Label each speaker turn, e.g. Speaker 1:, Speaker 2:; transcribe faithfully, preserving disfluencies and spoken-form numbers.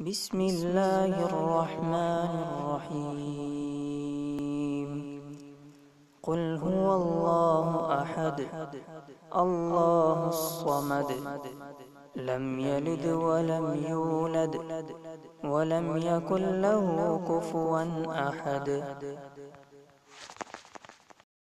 Speaker 1: بسم الله الرحمن الرحيم. قل هو الله أحد الله الصمد لم يلد ولم يولد ولم يكن له كفوا أحد.